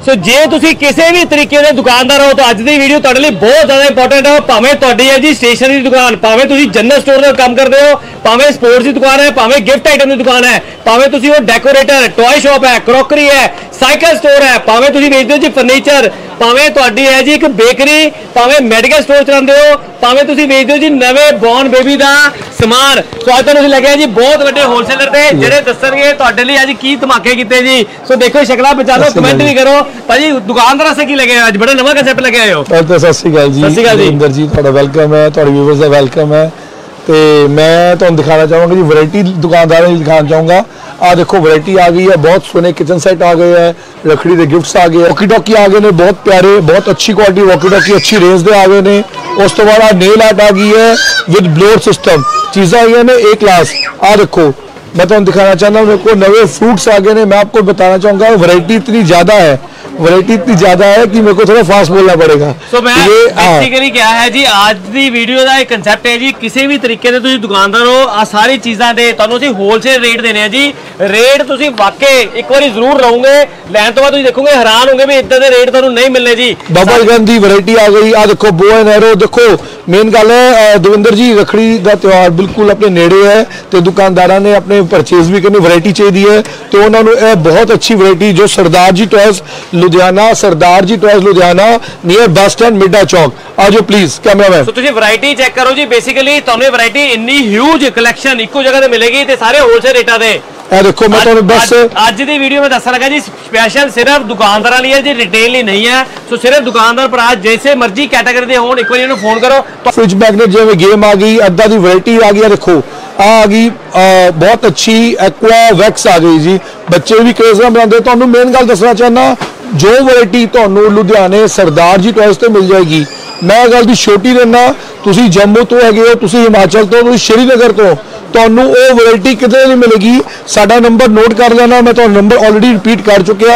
सो जे तुसी किसी भी तरीके दे दुकानदार हो तो अज दी वीडियो तुहाडे लई बहुत ज़्यादा इंपॉर्टेंट है। भावें तुहाडी है जी स्टेशनरी दुकान, भावें तुसी जनरल स्टोर दा काम करदे हो, भावें स्पोर्ट्स की दुकान है, भावें गिफ्ट आइटम की दुकान है, भावें तुसी वो डेकोरेटर, टॉय शॉप है, क्रॉकरी है, साइकिल स्टोर है, भावें तुसी बेचदे हो जी फर्नीचर, भावें तुहाडी है जी एक बेकरी, भावें मैडिकल स्टोर चलाते हो, भावें तुसी बेचदे हो जी नवे बॉर्न बेबी का समान। सो अज तुहानूं लगे जी बहुत बड़े होलसेलर थे जिहड़े दस्सणगे तुहाडे लई अज की धमाके कीते जी। सो देखो शक्लां पहचानो, कमेंट भी करो भाजी दुकानदार से की लगे अज बड़ा नवा कंसेप्ट लेके आए हो। सत श्री अकाल जी, इंदर जी तुहाडा वेलकम है, तुहाडे व्यूअर्स दा वेलकम है। तो मैं तुहानूं दिखाना चाहूँगा जी वैरायटी दुकानदारों की दिखाना चाहूँगा। आ देखो वैरायटी आ गई है, बहुत सोने किचन सेट आ गए हैं, रखड़ी के गिफ्ट्स आ गए, वॉकी टॉकी आ गए ने बहुत प्यारे, बहुत अच्छी क्वालिटी वॉकी टॉकी अच्छी रेंज दे आ गए ने। उस तो बाद नेल आर्ट आ गई है विद ब्लोअर सिस्टम, चीज़ें आई ने ए क्लास। आ देखो मैं तुहानूं दिखाना चाहता हूँ, मेरे को नवे फ्रूट्स आ गए ने। मैं आपको बताना चाहूँगा वैरायटी इतनी ज़्यादा है, वैरायटी इतनी ज्यादा है कि मेरे को थोड़ा फास्ट बोलना पड़ेगा। सो मैं बेसिकली क्या है जी आज दी वीडियो का एक कंसेप्ट है जी, किसी भी तरीके से तुसी दुकानदार हो आ सारी चीज़ां दे तुहानूं असीं होलसेल रेट देने हैं जी। रेट तुसी वाकई एक बार जरूर रहोगे, लैन तो बाद तुसी देखोगे हैरान होंगे भी इतने दे रेट तुहानूं नहीं मिलने जी। बबल गन दी वैरायटी आ गई। आ देखो बो एंड एरो, देखो मेन गल है दविंदर जी रखड़ी का त्यौहार बिल्कुल अपने नेड़े है तो दुकानदारों ने अपने परचेज भी करनी, वैरायटी चाहिए है तो उन्होंने बहुत अच्छी वैरायटी जो Sardar ji toys Ludhiana, Sardar ji toys Ludhiana near bus stand Mida Chowk आ जाओ प्लीज कैमरामैन। तो तुसी वैरायटी चेक करो जी, बेसिकली तुहानूं वैरायटी इन्नी ह्यूज कलेक्शन इक्को जगह ते मिलेगी ते सारे होलसेल रेटां ते। देखो मैं तो बस आज दी वीडियो में दस लगा जी स्पेशल सिर्फ दुकानदार लिए जी, रिटेल ही नहीं है। तो सिर्फ दुकानदार पर आज जैसे मर्जी कैटेगरी दे होण एक बार इन्हें फोन करो। फ्रिज मैग्नेट जो गेम आ गई, अद्धा दी वैरायटी आ गई। देखो आ गई बहुत अच्छी एक्वा वैक्स आ गई जी, बच्चे भी क्रेज ना बनाते। तो मेन गल दसना चाहना जो वैरायटी तो लुधियाने सरदार जी टॉयज तो मिल जाएगी। मैं गल की छोटी देना, तुसी जम्मू तो है हो, तुसी हिमाचल तो, श्रीनगर तो ਤੁਹਾਨੂੰ ਉਹ ਵੈਰਾਈਟੀ ਕਿਤੇ ਨਹੀਂ ਮਿਲੇਗੀ। ਸਾਡਾ ਨੰਬਰ ਨੋਟ ਕਰ ਲੈਣਾ, ਮੈਂ ਤੁਹਾਨੂੰ ਨੰਬਰ ਆਲਰੇਡੀ ਰਿਪੀਟ ਕਰ ਚੁੱਕਿਆ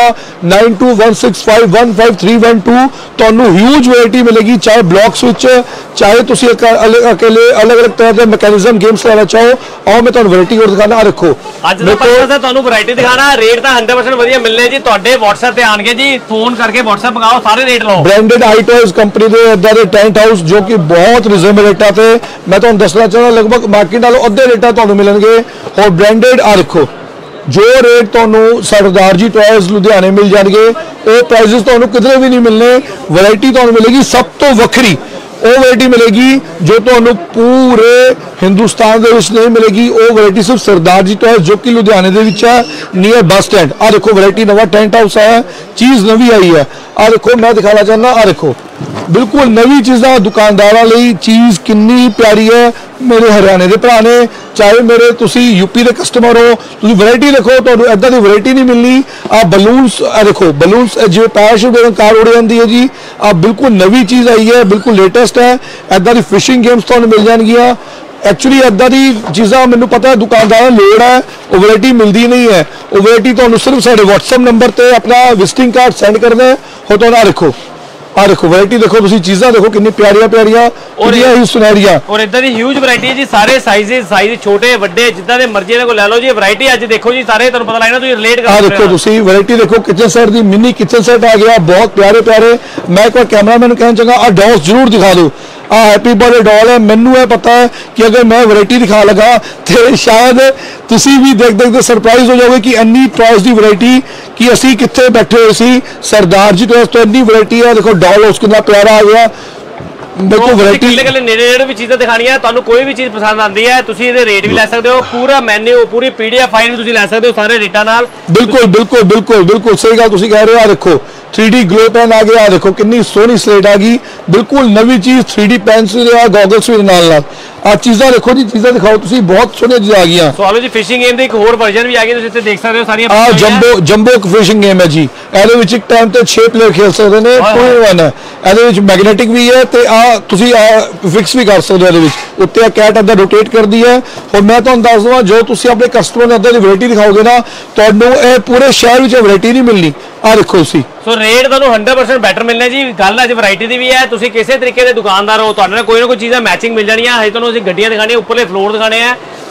9216515312। ਤੁਹਾਨੂੰ ਹਿਊਜ ਵੈਰਾਈਟੀ ਮਿਲੇਗੀ, ਚਾਹੇ ਬਲੌਕਸ ਵਿੱਚ, ਚਾਹੇ ਤੁਸੀਂ ਅਕੇਲੇ ਅਲੱਗ-ਅਲੱਗ ਤਰ੍ਹਾਂ ਦੇ ਮੈਕੈਨਿਜ਼ਮ ਗੇਮਸ ਲੈਣਾ ਚਾਹੋ। ਆਓ ਮੈਂ ਤੁਹਾਨੂੰ ਵੈਰਾਈਟੀ ਹੋਰ ਦਿਖਾਣਾ। ਆ ਦੇਖੋ ਅੱਜ ਦਾ ਪਰਪਸ ਹੈ ਤੁਹਾਨੂੰ ਵੈਰਾਈਟੀ ਦਿਖਾਣਾ, ਰੇਟ ਤਾਂ 100% ਵਧੀਆ ਮਿਲਨੇ ਜੀ। ਤੁਹਾਡੇ WhatsApp ਤੇ ਆਣਗੇ ਜੀ, ਫੋਨ ਕਰਕੇ WhatsApp ਮੰਗਾਓ, ਸਾਰੇ ਰੇਟ ਲਓ। ਬ੍ਰਾਂਡਡ ਆਈ ਟॉयਜ਼ ਕੰਪਨੀ ਦੇ ਇਦਾਂ ਦੇ ਟੈਂਟ ਹਾਊਸ ਜੋ ਕਿ ਬਹੁਤ ਰੀਜ਼ਨੇਬਲ ਰੇਟਾਂ ਤੇ ਮੈਂ ਤੁਹਾਨੂੰ ਦੱਸਣਾ ਚਾਹੁੰਦਾ ਲਗਭਗ ਮਾਰਕੀਟ ਨਾਲੋਂ ਅੱਧੇ ਤੁਹਾਨੂੰ मिलेंगे। और ब्रांडेड आ देखो जो रेट ਤੁਹਾਨੂੰ सरदार जी टॉयज लुधियाने मिल जाएंगे वो प्राइजेस ਤੁਹਾਨੂੰ किधरे भी नहीं मिलने। वैरायटी ਤੁਹਾਨੂੰ मिलेगी सब तो वक्री, वो वैरायटी मिलेगी जो ਤੁਹਾਨੂੰ पूरे हिंदुस्तान ਦੇ ਵਿੱਚ नहीं मिलेगी। वो वैरायटी सिर्फ सरदार जी टॉयज जो कि लुधियाने ਦੇ ਵਿੱਚ है नियर बस स्टैंड। आ देखो वैरायटी नवा टेंट हाउस आया, चीज़ नवी आई है। आ देखो मैं दिखाना चाहना, आ देखो बिल्कुल नवी चीज़ा दुकानदारों लिए चीज़ कितनी प्यारी है। मेरे हरियाणे के भरा ने, चाहे मेरे तुसी यूपी के कस्टमर हो, तुसी वैरायटी देखो तो इदा की वैरायटी नहीं मिलनी। आ बलूनस देखो, बलूनस जो पैराशूट कार उड़ जाती है जी। आ बिल्कुल नवी चीज़ आई है, बिल्कुल लेटेस्ट है। इदा की फिशिंग गेम्स तो मिल जाएगियाँ। एक्चुअली इदा की चीज़ा मैंने पता है दुकानदार लोड़ है, वो वैरायटी मिलती नहीं है। वो वैरायटी तो सिर्फ साढ़े WhatsApp नंबर पर अपना विजिटिंग कार्ड सेंड कर दें हो तो ना रखो। आ देखो वैरायटी देखो, तुसी चीज़ां देखो कितनी प्यारियां प्यारियां और ही सुनहरियां और इदा दी ह्यूज वैरायटी है जी। सारे साइज छोटे बड़े जिद्दां दे मर्जी दे को ले लो जी। वैरायटी अज देखो जी सारे तुहानूं पता लगना, तुसीं रिलेट कर। आ देखो तुसी वैरायटी देखो, किचन सेट दी मिनी किचन सेट आ गया, बहुत प्यारे प्यारे। मैं एक बार कैमरामैन कहना चाहूँगा आ डॉल्स जरूर दिखा दो। आ हैप्पी बर्थडे डॉल है, मैनू है पता है कि अगर मैं वैरायटी दिखा लगा तो शायद तुसी भी देख देखते सरप्राइज हो जाओगे कि इन्नी टॉयज की वैरायटी कि असी कितने बैठे हुए सी। सरदार जी टॉयज तो इन्नी वैरायटी है। देखो डॉल हाउस कितना प्यारा आ गया। देखो वैरायटी नेड़े भी चीज़ें दिखानियां, तुहानूं कोई भी चीज़ पसंद आती है तुसीं इहदे रेट भी ले सकते हो, पूरा मेन्यू पूरी PDF फाइल भी तुसीं ले सकते हो सारे रेटां नाल। बिल्कुल बिल्कुल बिल्कुल बिल्कुल सही गल तुसीं कह रहे हो। आ देखो 3D ग्लो पेन आ गया, देखो कितनी सोहनी स्लेट आ गई, बिल्कुल नवी चीज़ 3D पेंसिल या गॉगल्स भी नाल आ चीज़ा देखो जी, चीज़ा दिखाओ तुसी, बहुत सोहनी चीज़ आ गई। सो जी फिशिंग गेम दी एक होर वर्जन भी आ गई, तुसीं इत्थे देख सकते हो सारी। आ जंबो एक फिशिंग गेम है जी। ਇਹਦੇ ਵਿੱਚ ਇੱਕ ਟਾਈਮ ਤੇ 6 ਪਲੇਅਰ खेल सकते हैं, 2-in-1 है। ਇਹਦੇ ਵਿੱਚ मैग्नेटिक भी है ਤੇ ਆ ਤੁਸੀਂ ਫਿਕਸ ਵੀ ਕਰ ਸਕਦੇ ਹੋ। ਇਹਦੇ ਵਿੱਚ ਉੱਤੇ ਕੈਟ ਅੱਧਾ ਰੋਟੇਟ ਕਰਦੀ ਹੈ। और मैं ਤੁਹਾਨੂੰ ਦੱਸ ਦਵਾਂ ਜੋ ਤੁਸੀਂ ਆਪਣੇ ਕਸਟਮਰ ਨੂੰ ਅੱਧਾ ਦੀ ਵੈਰਾਈਟੀ ਦਿਖਾਓਗੇ ਨਾ, ਤੁਹਾਨੂੰ ਇਹ ਪੂਰੇ ਸ਼ਹਿਰ ਵਿੱਚ ਵੈਰਾਈਟੀ ਨਹੀਂ ਮਿਲਣੀ। ਆ ਦੇਖੋ ਤੁਸੀਂ सो रेट तुहानूं 100% बैटर मिलने जी। गल अज वैरायटी की भी है, तुसीं किसी तरीके के दुकानदार हो, तुहाडे नाल कोई ना कोई चीज़ां मैचिंग मिल जानियां। अजे तुहानूं असीं गड्डियां दिखाणियां, उपरले फ्लोर दिखाने हैं।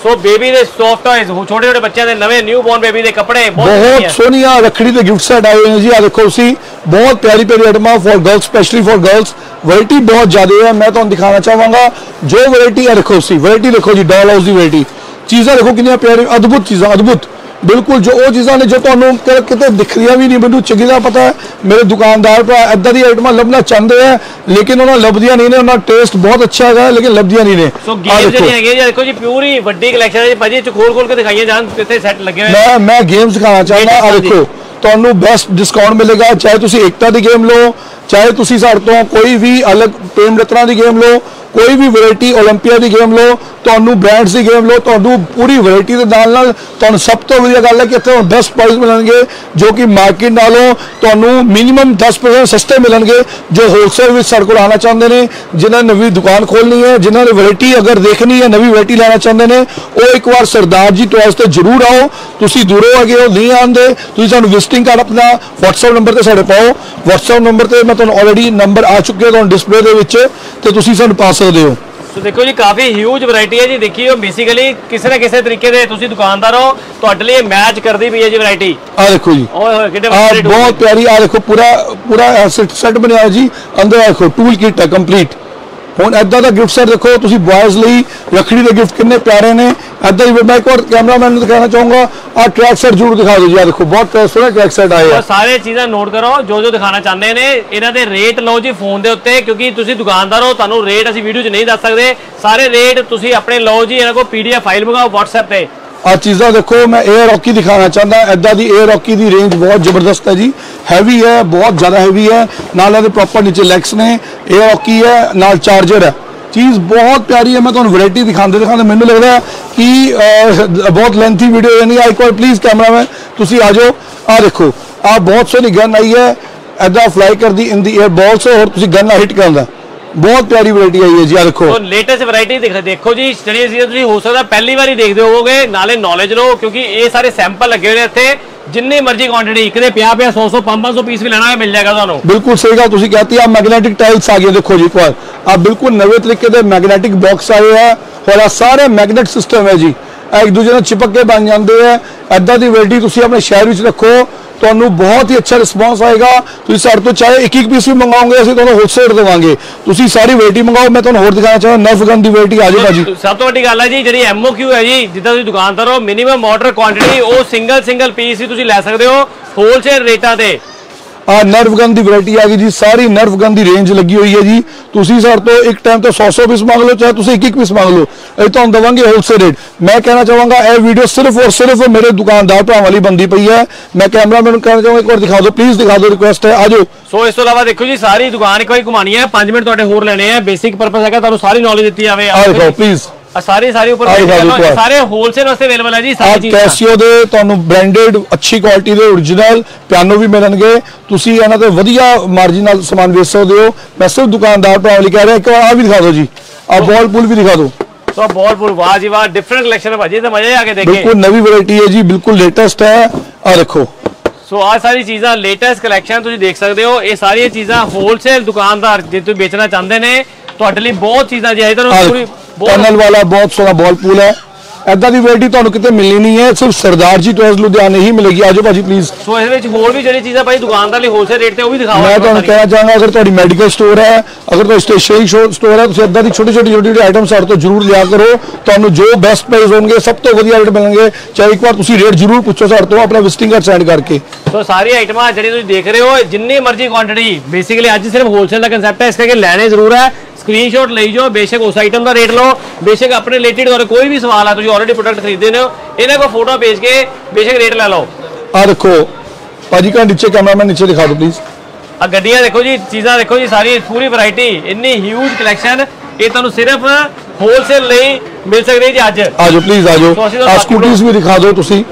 ਸੋ ਬੇਬੀ ਦੇ ਸੌਫਟ ਟॉयਜ਼, ਛੋਟੇ ਛੋਟੇ ਬੱਚਿਆਂ ਦੇ ਨਵੇਂ ਨਿਊ ਬੋਰਨ ਬੇਬੀ ਦੇ ਕੱਪੜੇ ਬਹੁਤ ਸੋਹਣੀਆਂ ਰੱਖੜੀ ਦੇ ਗਿਫਟ ਸੈਟ ਆਏ ਹੋਏ ਜੀ। ਆ ਦੇਖੋ ਤੁਸੀਂ, ਬਹੁਤ ਪਿਆਰੀ ਪਿਆਰੀ ਆਈਟਮਾਂ for girls, specially for girls. Variety बहुत ज़्यादा है, मैं तो दिखाना चाहूँगा जो वैरायटी है। देखो सी वैरायटी देखो जी, डॉल हाउस की वैरायटी चीज़ा देखो कितनी प्यारी, अद्भुत चीज़ा, अद्भुत बिल्कुल। जो वो चीज़ा ने जो तुहानू किते दिखदियां भी नहीं, मैनू चंगी तरह पता है। मेरे दुकानदार भरा इदां दी आइटमां लभना चाहते हैं, लेकिन उन्होंने लभदियां नहीं ने। उन्होंने टेस्ट बहुत अच्छा है, लेकिन लभदियां नहीं ने। सो गेम्स ਜਿਹੜੀ ਹੈਗੇ ਜੀ, ਦੇਖੋ ਜੀ ਪੂਰੀ ਵੱਡੀ ਕਲੈਕਸ਼ਨ ਹੈ ਜੀ ਭਾਜੀ, ਚ ਖੋਲ ਕੇ ਦਿਖਾਈਏ ਜਾਨ ਕਿੱਥੇ ਸੈੱਟ ਲੱਗੇ ਹੋਏ। मैं गेम्स दिखाना चाहता। आ देखो ਤੁਹਾਨੂੰ ਬੈਸਟ ਡਿਸਕਾਊਂਟ ਮਿਲੇਗਾ, ਚਾਹੇ ਤੁਸੀਂ ਏਕਤਾ ਦੀ ਗੇਮ ਲਓ, ਚਾਹੇ ਤੁਸੀਂ ਸਾਡੇ ਤੋਂ ਕੋਈ ਵੀ ਅਲੱਗ ਪ੍ਰੇਮ ਰਤਨਾ ਦੀ ਗੇਮ ਲਓ, ਕੋਈ ਵੀ ਵੈਰਾਈਟੀ 올림픽 ਦੀ ਗੇਮ ਲਓ, ਤੁਹਾਨੂੰ ਬ੍ਰਾਂਡਸ ਦੀ ਗੇਮ ਲਓ, ਤੁਹਾਨੂੰ ਪੂਰੀ ਵੈਰਾਈਟੀ ਦੇ ਨਾਲ ਤੁਹਾਨੂੰ ਸਭ ਤੋਂ ਵਧੀਆ ਗੱਲ ਹੈ ਕਿ ਇੱਥੇ ਬੈਸਟ ਪ੍ਰਾਈਸ ਮਿਲਣਗੇ, ਜੋ ਕਿ ਮਾਰਕੀਟ ਨਾਲੋਂ ਤੁਹਾਨੂੰ ਮਿਨੀਮਮ 10% ਸਸਤੇ ਮਿਲਣਗੇ। ਜੋ ਹੋਲਸੇਲ ਵਿੱਚ ਸਾਡੇ ਕੋਲ ਆਉਣਾ ਚਾਹੁੰਦੇ ਨੇ, ਜਿਨ੍ਹਾਂ ਨੇ ਨਵੀਂ ਦੁਕਾਨ ਖੋਲ੍ਹਣੀ ਹੈ, ਜਿਨ੍ਹਾਂ ਨੇ ਵੈਰਾਈਟੀ ਅਗਰ ਦੇਖਣੀ ਹੈ, ਨਵੀਂ ਵੈਰਾਈਟੀ ਲੈਣਾ ਚਾਹੁੰਦੇ ਨੇ, ਉਹ ਇੱਕ ਵਾਰ ਸਰਦਾਰ ਜੀ ਟॉयਜ਼ ਤੇ ਜ਼ਰੂਰ ਆਓ। ਤੁਸੀਂ ਦੂਰੋਂ ਹੈਗੇ ਹੋ, ਨਹੀਂ ਆਉਂਦੇ, ਤੁਸੀਂ ਸਾਨੂੰ ਵਿਜ਼ਿਟਿੰਗ ਕਾਰਡ ਆਪਣਾ WhatsApp ਨੰਬਰ ਤੇ ਸਾਡੇ ਪਾਓ। WhatsApp ਨੰਬਰ ਤੇ ਮੈਂ ਤੁਹਾਨੂੰ ਆਲਰੇਡੀ ਨੰਬਰ ਆ ਚੁੱਕਿਆ ਤੁਹਾਨੂੰ ਡਿਸਪਲੇ ਦੇ ਵਿੱਚ, ਤੇ ਤੁਸੀਂ ਸਾਨੂੰ ਪਾ ਸਕਦੇ ਹੋ। ਸੋ ਦੇਖੋ ਜੀ ਕਾਫੀ ਹਿਊਜ ਵੈਰਾਈਟੀ ਹੈ ਜੀ। ਦੇਖਿਓ ਬੇਸਿਕਲੀ ਕਿਸੇ ਨਾ ਕਿਸੇ ਤਰੀਕੇ ਦੇ ਤੁਸੀਂ ਦੁਕਾਨਦਾਰ ਹੋ, ਤੁਹਾਡੇ ਲਈ ਮੈਚ ਕਰਦੀ ਪਈ ਹੈ ਜੀ ਵੈਰਾਈਟੀ। ਆ ਦੇਖੋ ਜੀ, ਓਏ ਹੋਏ ਕਿੰਨੇ ਬਹੁਤ ਪਿਆਰੀ। ਆ ਦੇਖੋ ਪੂਰਾ ਸੈੱਟ ਬਣਿਆ ਜੀ, ਅੰਦਰ ਦੇਖੋ ਟੂਲ ਕਿਟ ਹੈ ਕੰਪਲੀਟ। ਹੁਣ ਇਦਾਂ ਦਾ ਗਿਫਟ ਸੈਟ ਦੇਖੋ ਤੁਸੀਂ ਬॉयਜ਼ ਲਈ ਰੱਖੜੀ ਦੇ ਗਿਫਟ ਕਿੰਨੇ ਪਿਆਰੇ ਨੇ। ਇਦਾਂ ਹੀ ਮੈਂ ਇੱਕ ਵਾਰ ਕੈਮਰਾਮੈਨ ਨੂੰ ਦਿਖਾਣਾ ਚਾਹੂੰਗਾ, ਆ ਟਰੈਕ ਸੈਟ ਜ਼ਰੂਰ ਦਿਖਾ ਦਿਓ ਜੀ। ਆ ਦੇਖੋ ਬਹੁਤ ਸੋਹਣਾ ਟਰੈਕ ਸੈਟ ਆਇਆ ਹੈ। ਸਾਰੇ ਚੀਜ਼ਾਂ ਨੋਟ ਕਰੋ ਜੋ ਜੋ ਦਿਖਾਣਾ ਚਾਹੁੰਦੇ ਨੇ। ਇਹਨਾਂ ਦੇ ਰੇਟ ਲਓ ਜੀ ਫੋਨ ਦੇ ਉੱਤੇ, ਕਿਉਂਕਿ ਤੁਸੀਂ ਦੁਕਾਨਦਾਰ ਹੋ, ਤੁਹਾਨੂੰ ਰੇਟ ਅਸੀਂ ਵੀਡੀਓ 'ਚ ਨਹੀਂ ਦੱਸ ਸਕਦੇ। ਸਾਰੇ ਰੇਟ ਤੁਸੀਂ ਆਪਣੇ ਲਓ ਜੀ। ਇਹਨਾਂ ਕੋਲ PDF ਫਾਈਲ ਮੰਗਾਓ WhatsApp ਤੇ। ਆ ਚੀਜ਼ਾਂ ਦੇਖੋ, ਮੈਂ 에ਅਰ ਹੌਕੀ ਦਿਖਾਣਾ ਚਾਹੁੰਦਾ। ਇਦਾਂ ਦੀ 에ਅਰ ਹੌਕੀ ਦੀ ਰੇਂਜ ਬਹੁਤ ਜ਼ਬਰਦਸਤ ਹੈ ਜੀ, ਹੈਵੀ ਹੈ, ਬਹੁਤ ਜ਼ਿਆਦਾ ਹੈਵੀ ਹੈ। ਨਾਲ ਇਹਦੇ ਪ੍ਰੋਪਰ ਨੀਚੇ ਲੈਗਸ ਨੇ, 에ਅਰ ਹੌਕੀ ਹੈ, ਨਾਲ ਚਾਰਜਰ ਹੈ। चीज़ बहुत प्यारी है। मैं तो वैरायटी दिखाते मैंने लगता है कि बहुत लेंथी वीडियो है नहीं। एक बार प्लीज़ कैमरामैन तुसी आ जाओ। आ देखो आ बहुत सोहनी गन आई है, ऐदा फ्लाई कर दी इन दी एयर बॉल्स, और तुसी गन हिट करदा। बहुत प्यारी वैरायटी आई है जी। आ देखो तो लेटेस्ट वैरायटी देखो जी, स्टडी सीजन हो सकता पहली बार देखते होवोगे, नाले नॉलेज लो, क्योंकि ये सारे सैंपल लगे हुए इत्थे। जिन्नी मर्जी क्वांटिटी एक दे 50 100 500 पीस भी लेना है मिल जाएगा ਤੁਹਾਨੂੰ। बिल्कुल सही गल तुसी कहती है। मैग्नेटिक टाइल्स आ गए देखो जी, एक बार आप बिल्कुल नवे तरीके के मैग्नेटिक बॉक्स आए हैं, और सारे मैग्नेट सिस्टम है जी, एक दूसरे ਨਾਲ चिपक के बन जाते हैं। ऐदा दी वैरायटी तुसी अपने शहर ਵਿੱਚ रखो, ਤੁਹਾਨੂੰ ਬਹੁਤ ਹੀ ਅੱਛਾ ਰਿਸਪੌਂਸ ਆਏਗਾ। ਤੁਸੀਂ ਸਾਡੇ ਤੋਂ ਚਾਹੇ ਇੱਕ ਪੀਸ ਵੀ ਮੰਗਾਓਗੇ, ਅਸੀਂ ਤੁਹਾਨੂੰ ਹੋਲਸੇਲ ਦੇਵਾਂਗੇ। ਤੁਸੀਂ ਸਾਰੀ ਵੈਰਾਈਟੀ ਮੰਗਾਓ। ਮੈਂ ਤੁਹਾਨੂੰ ਹੋਰ ਦਿਖਾਣਾ ਚਾਹੁੰਦਾ ਨਰਫ ਗਨ ਦੀ ਵੈਰਾਈਟੀ ਆ ਜਾਓ ਭਾਜੀ। ਸਭ ਤੋਂ ਵੱਡੀ ਗੱਲ ਹੈ ਜੀ, ਜਿਹੜੀ MOQ ਹੈ ਜੀ, ਜਿੱਦਾਂ ਤੁਸੀਂ ਦੁਕਾਨਦਾਰ ਹੋ, ਮਿਨੀਮਮ ਆਰਡਰ ਕੁਆਂਟੀਟੀ ਉਹ ਸਿੰਗਲ ਪੀਸ ਵੀ ਤੁਸੀਂ ਲੈ ਸਕਦੇ ਹੋ ਹੋਲਸੇਲ ਰੇਟਾਂ ਤੇ। आ नर्व गन की वैरायटी आ गई जी, सारी नर्व गन की रेंज लगी हुई है जी। तुसी सारे तो एक टाइम तो 100 पीस मांग लो, चाहे तुसी एक पीस मांग लो, ये तो हम देवांगे होलसेल रेट। मैं कहना चाहूँगा यह वीडियो सिर्फ और सिर्फ मेरे दुकानदार भरावां वाली बनती पई है। मैं कैमरामैन कहना चाहूँगा एक बार दिखा दो, प्लीज दिखा दो, रिक्वेस्ट है। आ जाओ। सो इस तो इलावा देखो जी, सारी दुकान एक बार घुमानी है, 5 मिनट तुहाडे होर लेने हैं। बेसिक पर्पस है तुहानू सारी नॉलेज दी जावे। आ दिखाओ प्लीज, सारी ऊपर सारे होलसेल वास्ते अवेलेबल है जी। सारी चीज़ कैसियो दे तुहानू ब्रांडेड अच्छी क्वालिटी दे ओरिजिनल पियानो भी मिलणगे। तुसी इन्हां ते वधिया मार्जिन नाल सामान बेच सकदे हो। मैं सिर्फ दुकानदार भरावां लई कह रहा, एक बार आ भी दिखा दो जी, आ बॉल पूल भी दिखा दो। तो बॉल पूल वाह जी वाह, डिफरेंट कलेक्शन है भाजी, तो मजा आके देखें। बिल्कुल नवी वैरायटी है जी, बिल्कुल लेटेस्ट है। आ देखो सो आ सारी चीज़ां लेटेस्ट कलेक्शन तुसीं देख सकते हो। ये सारी चीज़ां होलसेल दुकानदार जे तुसीं बेचना चाहते हैं, तुहाडे लई बहुत चीज़ां जी है। पूरी टनल वाला बहुत सोहना बॉल पूल है। ऐदा दी वैरायटी तुहानू किते मिलनी नहीं है, सिर्फ सरदार जी टॉयज लुधियाने ही मिलेगी। आजो भाजी प्लीज। सो इहदे विच होर भी जेहड़ी चीज़ां भाई दुकानदार लई होलसेल रेट ते वो भी दिखाओ। मैं तुहानू कहना चाहांगा, अगर तुहाडी मेडिकल स्टोर है, अगर तुहाडी स्टेशनरी स्टोर है, तुसीं ऐदा दी छोटी छोटी आइटम साडे तो जरूर लिया करो। तुहानू जो बेस्ट प्राइस होंगे, सब तो वधिया रेट मिलेंगे। चाहे एक बार तुसीं रेट जरूर पूछो साडे तो अपना विजिटिंग कार्ड सेंड करके। तो सारी आइटमां जेहड़ी तुसीं देख रहे हो, जिन्नी मर्जी क्वांटिटी, बेसिकली अज सिर्फ होलसेल का कंसैप्ट है, इस करके लेने जरूर है। स्क्रीनशॉट ले जाओ, बेशक उस आइटम का रेट लो, बेशक अपने रिलेटेड कोई भी सवाल है, तुम ऑलरेडी प्रोडक्ट खरीदे हो, इन्हें को फोटो भेज के बेशक रेट ले लो। आ देखो भाजी का नीचे कैमरामैन नीचे दिखा दो प्लीज। आ गड्डियां देखो जी, चीज़ां देखो जी, सारी पूरी वैरायटी, इन्नी ह्यूज कलेक्शन, ये तुहानू सिर्फ होलसेल नहीं मिल सकती जी। अज आ जाओ प्लीज, आ जाओ। आ स्कूटीज भी दिखा दो तुसी।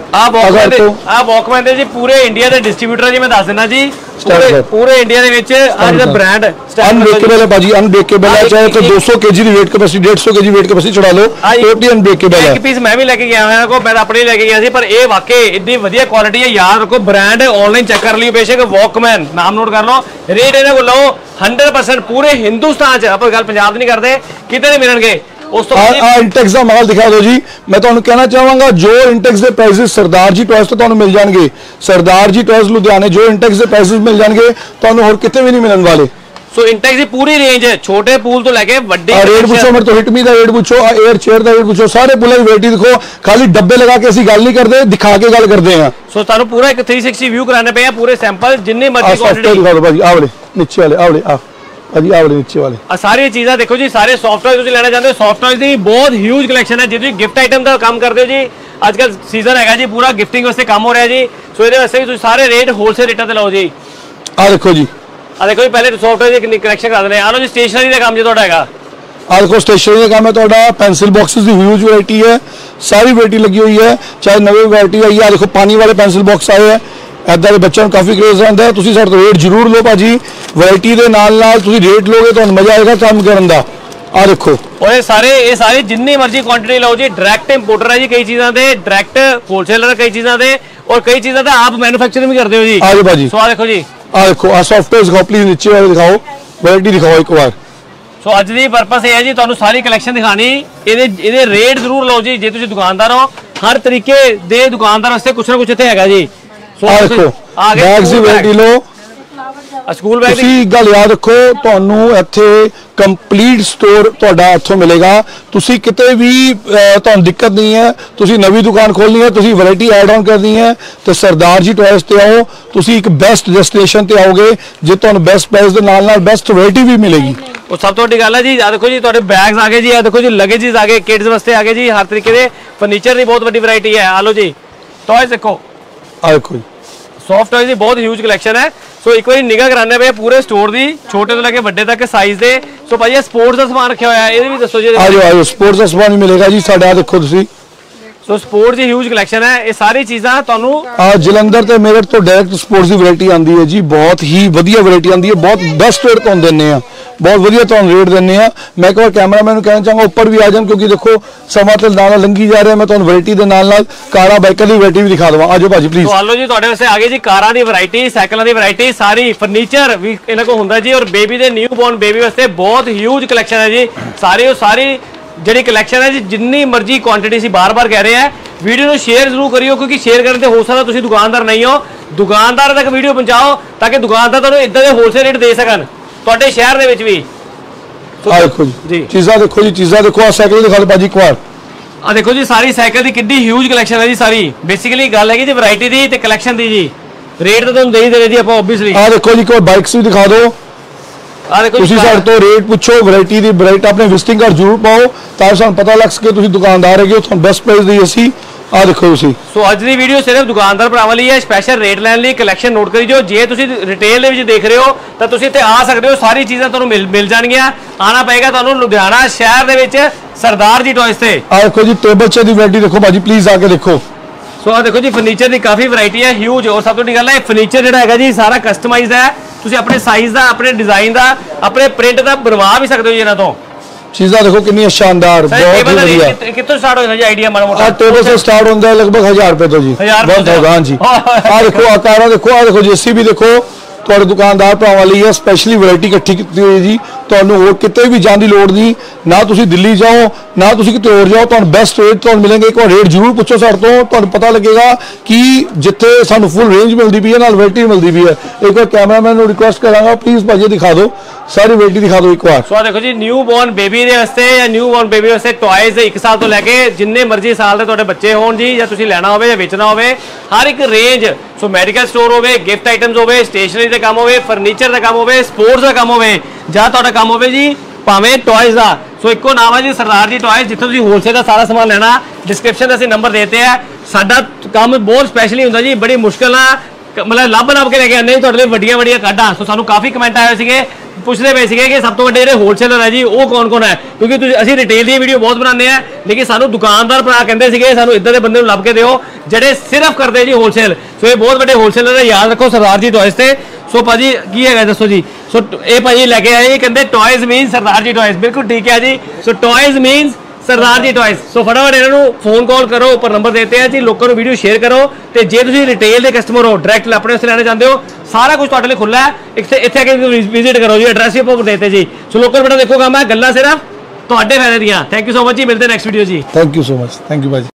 आ वॉकमैन दे जी पूरे इंडिया के डिस्ट्रीब्यूटर जी, मैं दस देना जी, पूरे इंडिया दे विच आज दा ब्रांड अनब्रेकेबल है भाजी, अनब्रेकेबल है। चाहे तो 200 केजी दी weight capacity, 150 KG weight capacity चढ़ा लो, टोटली अनब्रेकेबल है। एक पीस मैं भी लेके गया हूं, को मैं अपने लेके गया सी, पर ये वाकई इतनी वधिया क्वालिटी है यार। रखो ब्रांड ऑनलाइन चेक कर लियो, बेशक वॉकमैन नाम नोट कर लो। रेट इन्हें को लो 100% पूरे हिंदुस्तान च, आप गल पंजाब नहीं करते, कितने नहीं मिलणगे। ਉਸ ਤੋਂ ਬਾਅਦ इंटेक्स का माल दिखा दो जी। मैं तुहानू कहना चाहांगा जो इंटेक्स के प्राइसेस सरदार जी टॉयज तो तुहानू मिल जाएंगे, सरदार जी टॉयज लुधियाने जो इंटेक्स के प्राइसेस मिल जाएंगे तुहानू होर किते भी नहीं मिलने वाले। सो इंटेक्स की पूरी रेंज है, छोटे पूल तो लेके बड़े रेट पूछो मेरे तो हिटमी का रेट पूछो, एयर चेयर का रेट पूछो, सारे पुल की वैरायटी दिखो। खाली डब्बे लगा के ऐसी गल नहीं करते, दिखा के गल करते हैं। सो तारू पूरा एक 360 व्यू कराने पे है, पूरे सैंपल जितनी मर्जी क्वांटिटी दिखा दो भाजी। आवले नीचे वाले आवले भाजी आवले नीचे वाले सारी चीज़ें देखो जी। सारे सॉफ्ट टॉयज तुम लेना चाहते हो, सॉफ्ट टॉयज की बहुत ह्यूज कलेक्शन है। जो गिफ्ट आइटम का काम करते हो जी, आजकल सीजन है जी, पूरा गिफ्टिंग वास्ते काम हो रहा है जी। सो ये वास्ते भी सारे रेट होलसेल रेटा ते लाओ जी। आ देखो जी, आ देखो जी, पहले सॉफ्ट टॉयज की कलेक्शन करा देने। आ लो जी, स्टेशनरी का काम जी ਤੁਹਾਡਾ ਹੈਗਾ। आ देखो स्टेशनरी का काम है ਤੁਹਾਡਾ, पेंसिल बॉक्सेस की ह्यूज वैरायटी है, सारी वैरायटी लगी हुई है, चाहे नवी वैरायटी आई है। आ देखो पानी वाले पेंसिल बॉक्स आए हैं, इदा के बच्चों को काफी क्रेज रहता है। तुसी साडे तो रेट जरूर लो भाजी, वैरायटी के नाल तुसी रेट लोगे तो मजा आएगा काम करन दा। आ देखो और ये सारे जितनी मर्जी क्वांटिटी लाओ जी। डायरेक्ट इंपोर्टर है जी कई चीज़ों के, डायरेक्ट होलसेलर कई चीज़ों के, और कई चीज़ों का आप मैन्युफैक्चरिंग भी करते हो जी। आ जाओ भाजी। सो आ देखो जी, आ देखो आ सॉफ्टवेयर दिखाओ प्लीज, नीचे वाले दिखाओ, वैरायटी दिखाओ एक बार। सो अज की पर्पस ये है जी, तुहानू सारी कलेक्शन दिखानी। ये रेट जरूर लो जी, जे तुसीं दुकानदार हो, हर तरीके दे दुकानदार वास्ते कुछ ना कुछ इत्थे हैगा जी। आ देखो बैग्स की वैरायटी लो, स्कूल बैग ਤੁਸੀਂ ਗੱਲ याद रखो, ਤੁਹਾਨੂੰ ਇੱਥੇ ਕੰਪਲੀਟ ਸਟੋਰ ਤੁਹਾਡਾ ਇੱਥੋਂ ਮਿਲੇਗਾ। ਤੁਸੀਂ ਕਿਤੇ ਵੀ ਤੁਹਾਨੂੰ ਦਿੱਕਤ ਨਹੀਂ ਹੈ। ਤੁਸੀਂ ਨਵੀਂ ਦੁਕਾਨ ਖੋਲਣੀ ਹੈ, ਤੁਸੀਂ ਵੈਰਾਈਟੀ ਐਡ ਆਨ ਕਰਨੀ ਹੈ ਤੇ ਸਰਦਾਰ ਜੀ ਟॉयज ਤੇ ਆਓ। ਤੁਸੀਂ ਇੱਕ ਬੈਸਟ ਡੈਸਟੀਨੇਸ਼ਨ ਤੇ ਆਓਗੇ, ਜੇ ਤੁਹਾਨੂੰ ਬੈਸਟ ਪ੍ਰਾਈਸ ਦੇ ਨਾਲ ਨਾਲ ਬੈਸਟ ਵੈਰਾਈਟੀ ਵੀ ਮਿਲੇਗੀ। ਉਹ ਸਭ ਤੋਂ ਵੱਡੀ ਗੱਲ ਹੈ ਜੀ। ਆ ਦੇਖੋ ਜੀ, ਤੁਹਾਡੇ ਬੈਗਸ ਆ ਗਏ ਜੀ। ਆ ਦੇਖੋ ਜੀ, लगेजेस आ गए, किड्स वास्ते आ गए जी, हर तरीके के फर्नीचर की बहुत बड़ी वैरायटी है। आ लो जी, टॉयज देखो, आ देखो जी, सॉफ्ट टॉयज की बहुत ह्यूज कलेक्शन है। सो एक बार निगाह कराने पे पूरे स्टोर दी, छोटे तो लेके बड़े तक साइज दे। सो भाई स्पोर्ट्स का सामान रखा हुआ है, ये भी दसो जी। आ जाओ स्पोर्ट्स का सामान भी मिलेगा जी साडा, देखो तुसी। सो स्पोर्ट्स की ह्यूज कलेक्शन है, ये सारी चीज़ां तुहानू जलंधर ते मेरठ तो डायरेक्ट स्पोर्ट्स की वैरायटी आती है जी, बहुत ही वधिया वैरायटी आती है, बहुत बेस्ट रेट तुहानू दिंदे आ, बहुत वधिया तुहानू रेट दिंदे आ। मैं एक बार कैमरामैन नूं कहना चाहांगा ऊपर भी आ जान, क्योंकि देखो समा ते नाल लंघी जा रहा है। मैं तुहानू वैरायटी दे नाल नाल कारां बाइकां दी वैरायटी भी दिखा दवां। आ जाओ भाजी प्लीज। तो आ लो जी, तुहाडे वास्ते आ गई जी कारां दी वैरायटी, साइकिलां दी वैरायटी, सारी फर्नीचर भी इन्हां कोल हुंदा जी। और बेबी दे न्यू बॉर्न बेबी वास्ते बहुत ह्यूज कलेक्शन है जी। सारी ਜਿਹੜੀ ਕਲੈਕਸ਼ਨ ਹੈ ਜੀ, ਜਿੰਨੀ ਮਰਜ਼ੀ ਕੁਆਂਟੀਟੀ ਸੀ ਬਾਰ-ਬਾਰ ਕਹਿ ਰਹੇ ਆ। ਵੀਡੀਓ ਨੂੰ ਸ਼ੇਅਰ ਜ਼ਰੂਰ ਕਰਿਓ, ਕਿਉਂਕਿ ਸ਼ੇਅਰ ਕਰਨ ਤੇ ਹੋ ਸਕਦਾ ਤੁਸੀਂ ਦੁਕਾਨਦਾਰ ਨਹੀਂ ਹੋ, ਦੁਕਾਨਦਾਰ ਤੱਕ ਵੀਡੀਓ ਪਹੁੰਚਾਓ ਤਾਂ ਕਿ ਦੁਕਾਨਦਾਰ ਤੁਹਾਨੂੰ ਇਦਾਂ ਦੇ ਹੋਲਸੇਲ ਰੇਟ ਦੇ ਸਕਣ ਤੁਹਾਡੇ ਸ਼ਹਿਰ ਦੇ ਵਿੱਚ ਵੀ। ਆ ਦੇਖੋ ਜੀ ਚੀਜ਼ਾਂ ਦੇਖੋ ਜੀ, ਚੀਜ਼ਾਂ ਦੇਖੋ। ਆ ਸਾਈਕਲ ਦਿਖਾ ਦਿਓ ਭਾਜੀ ਇੱਕ ਵਾਰ। ਆ ਦੇਖੋ ਜੀ, ਸਾਰੀ ਸਾਈਕਲ ਦੀ ਕਿੱਡੀ ਹਿਊਜ ਕਲੈਕਸ਼ਨ ਹੈ ਜੀ। ਸਾਰੀ ਬੇਸਿਕਲੀ ਗੱਲ ਹੈਗੀ ਜੀ ਵੈਰਾਈਟੀ ਦੀ ਤੇ ਕਲੈਕਸ਼ਨ ਦੀ ਜੀ। ਰੇਟ ਤਾਂ ਤੁਹਾਨੂੰ ਦੇ ਹੀ ਦੇ ਰਹੇ ਜੀ ਆਪਾਂ ਓਬਵੀਅਸਲੀ। ਆ ਦੇਖੋ ਜੀ, ਕੋਈ ਬਾਈਕਸ ਵੀ ਦਿਖਾ ਦਿਓ। ਆ ਦੇਖੋ ਤੁਸੀਂ ਸਾਡੇ ਤੋਂ ਰੇਟ ਪੁੱਛੋ, ਵੈਰਾਈਟੀ ਦੀ ਵੈਰਾਈਟੀ ਆਪਣੇ ਵਿਜ਼ਿਟਿੰਗ ਕਾਰਡ ਜ਼ਰੂਰ ਪਾਓ ਤਾਂ ਸਾਨੂੰ ਪਤਾ ਲੱਗ ਸਕੇ ਤੁਸੀਂ ਦੁਕਾਨਦਾਰ ਹੈਗੇ ਹੋ, ਤੁਹਾਨੂੰ ਬੈਸਟ ਪ੍ਰਾਈਸ ਦੀ ਅਸੀਂ। ਆ ਦੇਖੋ ਤੁਸੀਂ। ਸੋ ਅੱਜ ਦੀ ਵੀਡੀਓ ਸਿਰਫ ਦੁਕਾਨਦਾਰ ਭਰਾਵਾਂ ਲਈ ਹੈ, ਸਪੈਸ਼ਲ ਰੇਟ ਲੈਣ ਲਈ ਕਲੈਕਸ਼ਨ ਨੋਟ ਕਰੀ ਜੋ। ਜੇ ਤੁਸੀਂ ਰਿਟੇਲ ਦੇ ਵਿੱਚ ਦੇਖ ਰਹੇ ਹੋ ਤਾਂ ਤੁਸੀਂ ਇੱਥੇ ਆ ਸਕਦੇ ਹੋ, ਸਾਰੀ ਚੀਜ਼ਾਂ ਤੁਹਾਨੂੰ ਮਿਲ ਜਾਣਗੀਆਂ। ਆਣਾ ਪਏਗਾ ਤੁਹਾਨੂੰ ਲੁਧਿਆਣਾ ਸ਼ਹਿਰ ਦੇ ਵਿੱਚ ਸਰਦਾਰ ਜੀ ਟॉयज ਤੇ। ਆ ਦੇਖੋ ਜੀ, ਟੇਬਲ ਚੇਅਰ ਦੀ ਵੈਰਾਈਟੀ ਦੇਖੋ ਭਾਜੀ, ਪਲੀਜ਼ ਆ ਕੇ ਦੇਖੋ। ਸੋ ਆ ਦੇਖੋ ਜੀ, ਫਰਨੀਚਰ ਦੀ ਕਾਫੀ ਵੈਰਾਈਟੀ ਹੈ, ਹਿਊਜ। ਔਰ ਸਭ ਤੋਂ ਵੱਡੀ ਗੱਲ ਹੈ, ਫਰਨੀਚਰ ਜਿਹੜਾ ਹੈਗਾ ਜੀ ਸਾਰਾ ਕਸਟਮਾਈਜ਼ਡ ਹੈ। ਤੁਸੀਂ ਆਪਣੇ ਸਾਈਜ਼ ਦਾ, ਆਪਣੇ ਡਿਜ਼ਾਈਨ ਦਾ, ਆਪਣੇ ਪ੍ਰਿੰਟ ਦਾ ਬਣਵਾ ਵੀ ਸਕਦੇ ਹੋ ਜੀ ਇਹਨਾਂ ਤੋਂ। चीज़ा देखो कितनी शानदार, बहुत ही बढ़िया। कितने स्टार्ट हो जाए आइडिया मारा मोटा? टेबल से स्टार्ट होता है लगभग 1000 रुपए तो जी। 1000 हाँ जी। आ देखो आकारा देखो, आ देखो जेसीबी देखो, ਤੁਹਾਡੇ ਦੁਕਾਨਦਾਰ ਭਰਾਵਾਂ ਲਈ ਹੈ ਸਪੈਸ਼ਲੀ ਵੈਰਾਈਟੀ ਇਕੱਠੀ ਕੀਤੀ ਹੋਈ ਜੀ। ਤੁਹਾਨੂੰ ਹੋਰ ਕਿਤੇ ਵੀ ਜਾਣ ਦੀ ਲੋੜ ਨਹੀਂ, ਨਾ ਤੁਸੀਂ ਦਿੱਲੀ ਜਾਓ ਨਾ ਤੁਸੀਂ ਕਿਤੇ ਹੋਰ ਜਾਓ, ਤੁਹਾਨੂੰ ਬੈਸਟ ਰੇਟ ਤੁਹਾਨੂੰ ਮਿਲਣਗੇ। ਇੱਕ ਵਾਰ ਰੇਟ ਜ਼ਰੂਰ ਪੁੱਛੋ ਸਾਡੇ ਤੋਂ, ਤੁਹਾਨੂੰ ਪਤਾ ਲੱਗੇਗਾ ਕਿ ਜਿੱਥੇ ਸਾਨੂੰ ਫੁੱਲ ਰੇਂਜ ਮਿਲਦੀ ਪਈ ਹੈ ਨਾਲ ਵੈਰਾਈਟੀ ਮਿਲਦੀ ਪਈ ਹੈ। ਇੱਕ ਵਾਰ ਕੈਮਰਾਮੈਨ ਨੂੰ ਰਿਕੁਐਸਟ ਕਰਾਂਗਾ ਪਲੀਜ਼ ਭਾਜੀ ਦਿਖਾ ਦਿਓ, ਸਾਰੀ ਵੈਰਾਈਟੀ ਦਿਖਾ ਦਿਓ ਇੱਕ ਵਾਰ। ਸੋ ਦੇਖੋ ਜੀ, ਨਿਊ ਬੋਰਨ ਬੇਬੀ ਦੇ ਵਾਸਤੇ ਜਾਂ ਨਿਊ ਬੋਰਨ ਬੇਬੀ ਵਾਸਤੇ ਟॉयਜ਼ 1 ਸਾਲ ਤੋਂ ਲੈ ਕੇ ਜਿੰਨੇ ਮਰਜ਼ੀ ਸਾਲ ਦੇ ਤੁਹਾਡੇ ਬੱਚੇ ਹੋਣ ਜੀ, ਜਾਂ ਤੁਸੀਂ ਲੈਣਾ ਹੋਵੇ ਜਾਂ ਵੇਚਣਾ ਹੋਵੇ, ਹਰ ਇੱਕ ਰੇਂਜ। ਸੋ ਮੈਡੀਕਲ ਸਟੋਰ ਹੋਵੇ, ਗਿਫਟ ਆਈਟਮਸ ਹੋਵੇ, ਸਟੇਸ਼ਨਰੀ ਦਾ ਕੰਮ ਹੋਵੇ, ਫਰਨੀਚਰ ਦਾ ਕੰਮ ਹੋਵੇ, ਸਪੋਰਟਸ ਦਾ ਕੰਮ ਹੋਵੇ, ਜਾਂ ਤੁਹਾਡਾ ਕੰਮ ਹੋਵੇ ਜੀ ਭਾਵੇਂ ਟॉयਜ਼ ਦਾ। ਸੋ ਇੱਕੋ ਨਾਮ ਹੈ ਜੀ ਸਰਦਾਰ ਜੀ ਟॉयਜ਼। ਜਿੱਥੇ ਤੁਸੀਂ ਹੋਲਸੇਲ ਦਾ ਸਾਰਾ ਸਮਾਨ ਲੈਣਾ, ਡਿਸਕ੍ਰਿਪਸ਼ਨ 'ਤੇ ਅਸੀਂ ਨੰਬਰ ਦੇਤੇ ਆ। ਸਾਡਾ ਕੰਮ ਬਹੁਤ ਸਪੈਸ਼ਲੀ ਹੁੰਦਾ ਜੀ, ਬੜੀ ਮੁਸ਼ਕਿਲ ਨਾਲ मतलब ਲੱਭ ਕੇ ਲੈ ਕੇ ਆਉਂਦੇ ਤੁਹਾਡੇ ਲਈ ਵੱਡੀਆਂ ਕਾਢਾਂ। ਸੋ ਸਾਨੂੰ ਕਾਫੀ ਕਮੈਂਟ ਆਏ ਸੀਗੇ, ਪੁੱਛਦੇ ਪਏ ਸੀਗੇ ਕਿ ਸਭ ਤੋਂ ਵੱਡੇ ਜਿਹੜੇ ਹੋਲਸੇਲਰ ਹੈ ਜੀ ਉਹ ਕੌਣ ਹੈ, ਕਿਉਂਕਿ ਅਸੀਂ ਰਿਟੇਲ ਦੀ ਵੀਡੀਓ ਬਹੁਤ ਬਣਾਉਂਦੇ ਆ, ਲੇਕਿਨ ਸਾਨੂੰ ਦੁਕਾਨਦਾਰ ਭਰਾ ਕਹਿੰਦੇ ਸੀਗੇ ਸਾਨੂੰ ਇਦਾਂ ਦੇ ਬੰਦੇ ਨੂੰ ਲੱਭ ਕੇ ਦਿਓ ਜਿਹੜੇ ਸਿਰਫ ਕਰਦੇ ਜੀ ਹੋਲਸੇਲ। ਸੋ ਇਹ ਬਹੁਤ ਵੱਡੇ ਹੋਲਸੇਲਰ ਹੈ, ਯਾਦ ਰੱਖੋ ਸਰਦਾਰ ਜੀ ਟॉयਜ਼ ਤੇ। ਸੋ ਭਾਜੀ ਕੀ ਹੈਗਾ ਦੱਸੋ ਜੀ। ਸੋ ਇਹ ਭਾਜੀ ਲੈ ਕੇ ਆਏ, ਕਹਿੰਦੇ ਟॉयਜ਼ ਮੀਨਸ ਸਰਦਾਰ ਜੀ ਟॉयਜ਼। ਬਿਲਕੁਲ ਠੀਕ ਹੈ ਜੀ। ਸੋ ਟॉयਜ਼ ਮੀਨਸ सरदार जी टॉयज। सो फटाफट इन्हों फोन कॉल करो, ऊपर नंबर देते हैं जी, लोगों को वीडियो शेयर करो। तो जे तुम रिटेल के कस्टमर हो, डायरैक्ट अपने वास्ते लेना चाहते हो, सारा कुछ तुहाडे लई खुला है। इत्थे आके विजिट करो जी, एड्रैस भी आप देते जी। सो लोकल बेटा देखो काम है, गल्लां सिर्फ ਤੁਹਾਡੇ ਫਾਇਦੇ ਦੀਆਂ। ਥੈਂਕ ਯੂ ਸੋ ਮਚ ਜੀ, ਮਿਲਦੇ ਨੈਕਸਟ ਵੀਡੀਓ ਜੀ। Thank you so much, thank you ਭਾਜੀ।